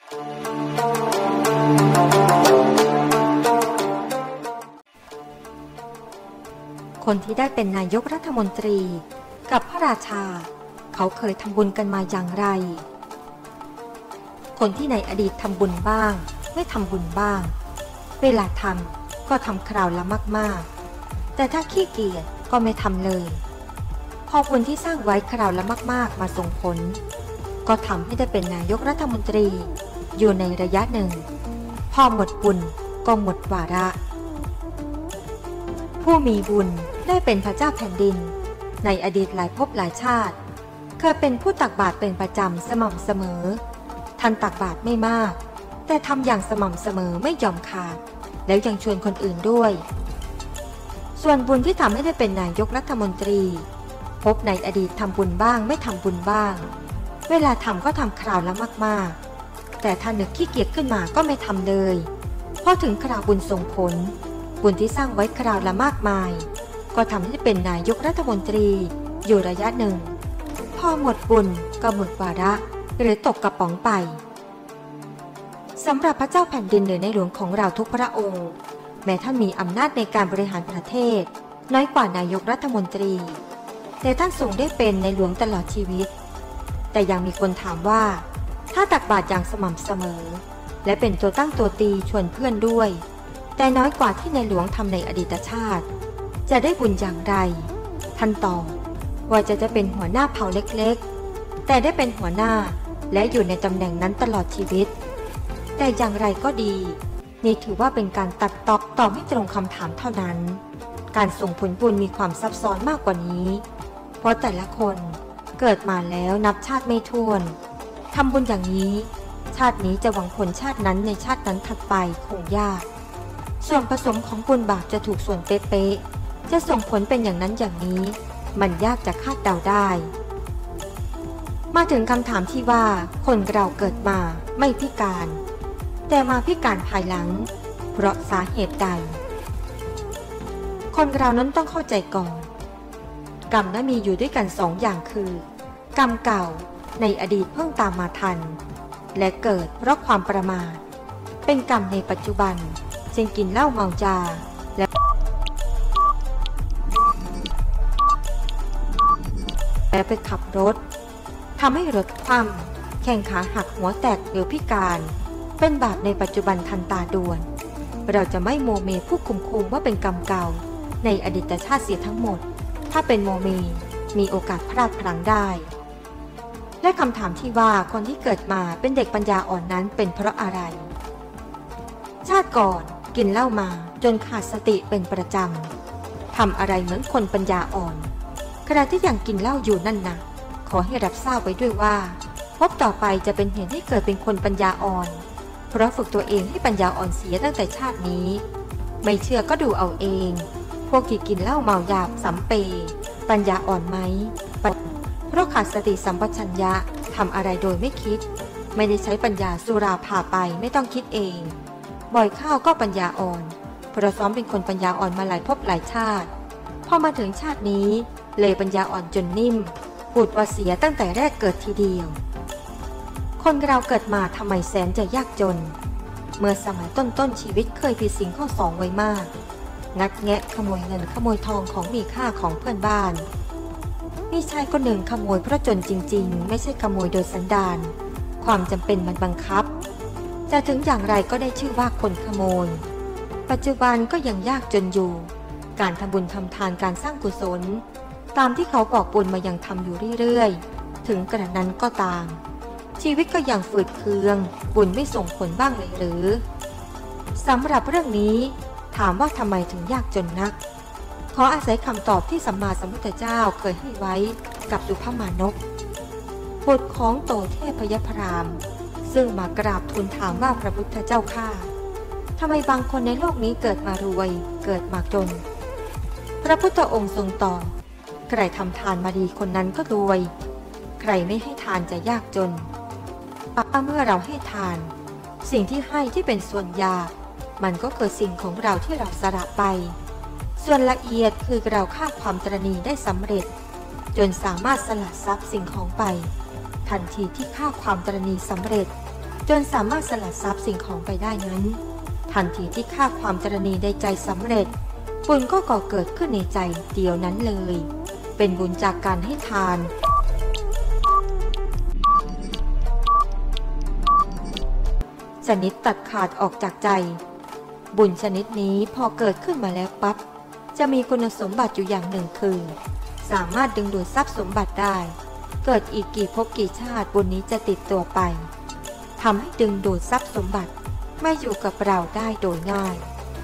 คนที่ได้เป็นนายกรัฐมนตรีกับพระราชาเขาเคยทำบุญกันมาอย่างไรคนที่ในอดีตทำบุญบ้างไม่ทำบุญบ้างเวลาทำก็ทำคราวละมากๆแต่ถ้าขี้เกียจก็ไม่ทำเลยพอบุญที่สร้างไว้คราวละมากๆมาส่งผลก็ทำให้ได้เป็นนายกรัฐมนตรีอยู่ในระยะหนึ่งพอหมดบุญก็หมดวาระผู้มีบุญได้เป็นพระเจ้าแผ่นดินในอดีตหลายภพหลายชาติเคยเป็นผู้ตักบาตรเป็นประจำสม่ำเสมอท่านตักบาตรไม่มากแต่ทำอย่างสม่ำเสมอไม่ยอมขาดแล้วยังชวนคนอื่นด้วยส่วนบุญที่ทำให้ได้เป็นนายกรัฐมนตรีพบในอดีตทำบุญบ้างไม่ทำบุญบ้างเวลาทำก็ทำคราวละมากๆแต่ถ้านึกขี้เกียจขึ้นมาก็ไม่ทำเลยพอถึงคราวบุญส่งผลบุญที่สร้างไว้คราวละมากมายก็ทำให้เป็นนายกรัฐมนตรีอยู่ระยะหนึ่งพอหมดบุญก็หมดวาระหรือตกกระป๋องไปสำหรับพระเจ้าแผ่นดินหรือในหลวงของเราทุกพระองค์แม้ท่านมีอำนาจในการบริหารประเทศน้อยกว่านายกรัฐมนตรีแต่ท่านทรงได้เป็นในหลวงตลอดชีวิตแต่ยังมีคนถามว่าถ้าตักบาตรอย่างสม่ำเสมอและเป็นตัวตั้งตัวตีชวนเพื่อนด้วยแต่น้อยกว่าที่ในหลวงทำในอดีตชาติจะได้บุญอย่างไรท่านตอบว่าจะเป็นหัวหน้าเผ่าเล็กๆแต่ได้เป็นหัวหน้าและอยู่ในตำแหน่งนั้นตลอดชีวิตแต่อย่างไรก็ดีนี่ถือว่าเป็นการตัดตอบไม่ตรงคำถามเท่านั้นการส่งผลบุญมีความซับซ้อนมากกว่านี้เพราะแต่ละคนเกิดมาแล้วนับชาติไม่ถ้วนทำบุญอย่างนี้ชาตินี้จะหวังผลชาตินั้นในชาตินั้นถัดไปคงยากส่วนผสมของบุญบาปจะถูกส่วนเป๊ะๆจะส่งผลเป็นอย่างนั้นอย่างนี้มันยากจะคาดเดาได้มาถึงคำถามที่ว่าคนเราเกิดมาไม่พิการแต่มาพิการภายหลังเพราะสาเหตุใดคนเรานั้นต้องเข้าใจก่อนกรรมนั้นมีอยู่ด้วยกันสองอย่างคือกรรมเก่าในอดีตเพิ่งตามมาทันและเกิดเพราะความประมาทเป็นกรรมในปัจจุบันเช่นกินเหล้าเมายาและไปขับรถทำให้รถคว่ำแข้งขาหักหัวแตกหรือพิการเป็นบาปในปัจจุบันทันตาด่วนเราจะไม่โมเมผู้คุมว่าเป็นกรรมเก่าในอดีตชาติเสียทั้งหมดถ้าเป็นโมเมมีโอกาสพลาดพลั้งได้และคำถามที่ว่าคนที่เกิดมาเป็นเด็กปัญญาอ่อนนั้นเป็นเพราะอะไรชาติก่อนกินเหล้ามาจนขาดสติเป็นประจำทำอะไรเหมือนคนปัญญาอ่อนขณะที่ยังกินเหล้าอยู่นั่นนะขอให้รับทราบไว้ด้วยว่าพบต่อไปจะเป็นเหตุให้เกิดเป็นคนปัญญาอ่อนเพราะฝึกตัวเองให้ปัญญาอ่อนเสียตั้งแต่ชาตินี้ไม่เชื่อก็ดูเอาเองพวกที่กินเหล้าเมายาสัมเปปัญญาอ่อนไหมเพราะขาดสติสัมปชัญญะทำอะไรโดยไม่คิดไม่ได้ใช้ปัญญาสุราพาไปไม่ต้องคิดเองบ่อยข้าวก็ปัญญาอ่อนเพราะซ้อมเป็นคนปัญญาอ่อนมาหลายภพหลายชาติพอมาถึงชาตินี้เลยปัญญาอ่อนจนนิ่มพูดว่าเสียตั้งแต่แรกเกิดทีเดียวคนเราเกิดมาทำไมแสนจะยากจนเมื่อสมัยต้นชีวิตเคยผิดศีลข้อสองไว้มากงัดแงะขโมยเงินขโมยทองของมีค่าของเพื่อนบ้านมีชายคนหนึ่งขโมยเพราะจนจริงๆไม่ใช่ขโมยโดยสันดานความจำเป็นมันบังคับแต่ถึงอย่างไรก็ได้ชื่อว่าคนขโมยปัจจุบันก็ยังยากจนอยู่การทำบุญทำทานการสร้างกุศลตามที่เขาบอกบุญมายังทำอยู่เรื่อยๆถึงกระนั้นก็ตามชีวิตก็ยังฝืดเคืองบุญไม่ส่งผลบ้างเลยหรือสำหรับเรื่องนี้ถามว่าทำไมถึงยากจนนักขออาศัยคำตอบที่สัมมาสัมพุทธเจ้าเคยให้ไว้กับสุภมานพบุตรของโตเทพยพรามซึ่งมากราบทูลถามว่าพระพุทธเจ้าข้าทำไมบางคนในโลกนี้เกิดมารวยเกิดมาจนพระพุทธองค์ทรงตอบใครทำทานมาดีคนนั้นก็รวยใครไม่ให้ทานจะยากจนเมื่อเราให้ทานสิ่งที่ให้ที่เป็นส่วนหยาบมันก็คือสิ่งของเราที่เราสละไปส่วนละเอียดคือเราฆ่าความตระหนี่ได้สำเร็จจนสามารถสละทรัพย์สิ่งของไปทันทีที่ฆ่าความตระหนี่สำเร็จจนสามารถสลัดทรัพย์สิ่งของไปได้นั้นทันทีที่ฆ่าความตระหนี่ในใจสำเร็จบุญก็ก่อเกิดขึ้นในใจเดียวนั้นเลยเป็นบุญจากการให้ทานชนิดตัดขาดออกจากใจบุญชนิดนี้พอเกิดขึ้นมาแล้วปั๊บจะมีคุณสมบัติอยู่อย่างหนึ่งคือสามารถดึงดูดทรัพย์สมบัติได้เกิดอีกกี่ภพกี่ชาติบุญนี้จะติดตัวไปทำให้ดึงดูดทรัพย์สมบัติไม่อยู่กับเราได้โดยง่าย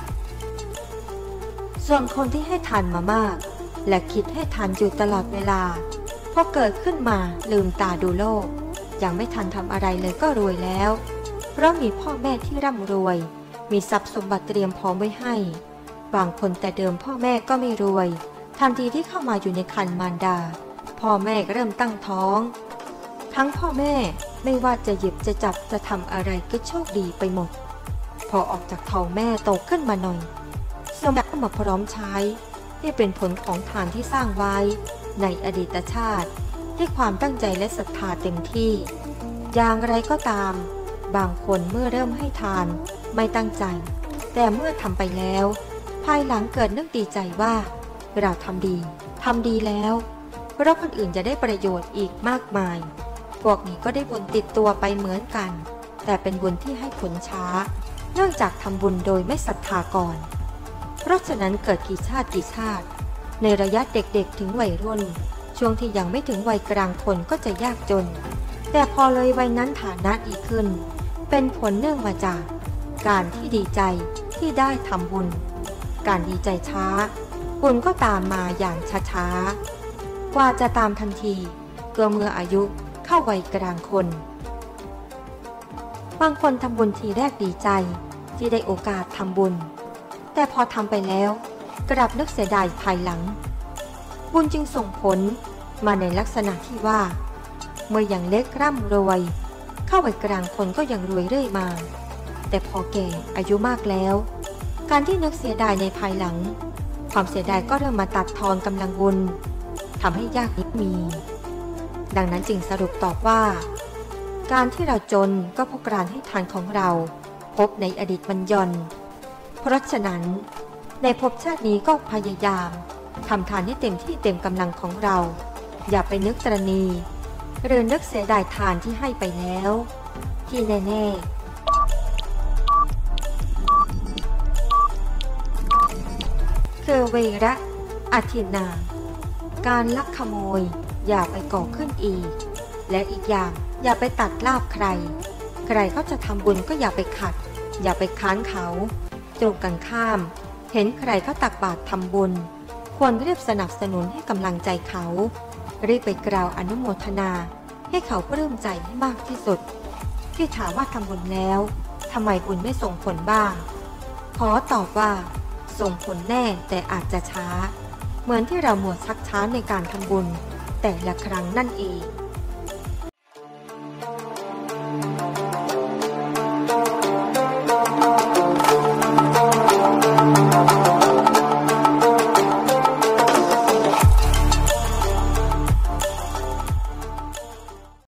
ส่วนคนที่ให้ทานมามากและคิดให้ทานอยู่ตลอดเวลาพอเกิดขึ้นมาลืมตาดูโลกยังไม่ทันทำอะไรเลยก็รวยแล้วเพราะมีพ่อแม่ที่ร่ำรวยมีทรัพย์สมบัติเตรียมพร้อมไว้ให้บางคนแต่เดิมพ่อแม่ก็ไม่รวยทันทีที่เข้ามาอยู่ในครรภ์มารดาพ่อแม่ก็เริ่มตั้งท้องทั้งพ่อแม่ไม่ว่าจะหยิบจะจับจะทำอะไรก็โชคดีไปหมดพอออกจากท้องแม่โตขึ้นมาหน่อยสมบัติก็มาพร้อมใช้ที่เป็นผลของทานที่สร้างไว้ในอดีตชาติด้วยความตั้งใจและศรัทธาเต็มที่อย่างไรก็ตามบางคนเมื่อเริ่มให้ทานไม่ตั้งใจแต่เมื่อทำไปแล้วภายหลังเกิดนึกดีใจว่าเราทำดีแล้วเพราะคนอื่นจะได้ประโยชน์อีกมากมายพวกนี้ก็ได้บุญติดตัวไปเหมือนกันแต่เป็นบุญที่ให้ผลช้าเนื่องจากทำบุญโดยไม่ศรัทธาก่อนเพราะฉะนั้นเกิดกี่ชาติในระยะเด็กๆถึงวัยรุ่นช่วงที่ยังไม่ถึงวัยกลางคนก็จะยากจนแต่พอเลยวัยนั้นฐานะดีขึ้นเป็นผลเนื่องมาจากการที่ดีใจที่ได้ทำบุญการดีใจช้าบุญก็ตามมาอย่างช้าๆกว่าจะตามทันทีก็เมื่ออายุเข้าวัยกลางคนบางคนทำบุญทีแรกดีใจที่ได้โอกาสทำบุญแต่พอทำไปแล้วกลับนึกเสียดายภายหลังบุญจึงส่งผลมาในลักษณะที่ว่าเมื่อยังเล็กร่ำรวยเข้าวัยกลางคนก็ยังรวยเรื่อยมาแต่พอแก่อายุมากแล้วการที่นึกเสียดายในภายหลังความเสียดายก็เริ่มมาตัดทอนกำลังบุญทำให้ยากนิดมีดังนั้นจึงสรุปตอบว่าการที่เราจนก็เพราะการให้ทานของเราพบในอดีตมันย่อนเพราะฉะนั้นในภพชาตินี้ก็พยายามทำทานให้เต็มที่เต็มกำลังของเราอย่าไปนึกตระหนี่หรือนึกเสียดายทานที่ให้ไปแล้วที่แน่ๆคือเวระอทินนาการลักขโมยอย่าไปก่อขึ้นอีกและอีกอย่างอย่าไปตัดลาภใครเขาจะทำบุญก็อย่าไปขัดอย่าไปค้านเขาตรงกันข้ามเห็นใครเขาตักบาตรทำบุญควรรีบสนับสนุนให้กำลังใจเขารีบไปกล่าวอนุโมทนาให้เขาปลื้มใจให้มากที่สุดที่ถามว่าทำบุญแล้วทำไมบุญไม่ส่งผลบ้างขอตอบว่าส่งผลแน่แต่อาจจะช้าเหมือนที่เราหมดชักช้าในการทำบุญแต่ละครั้งนั่นเอง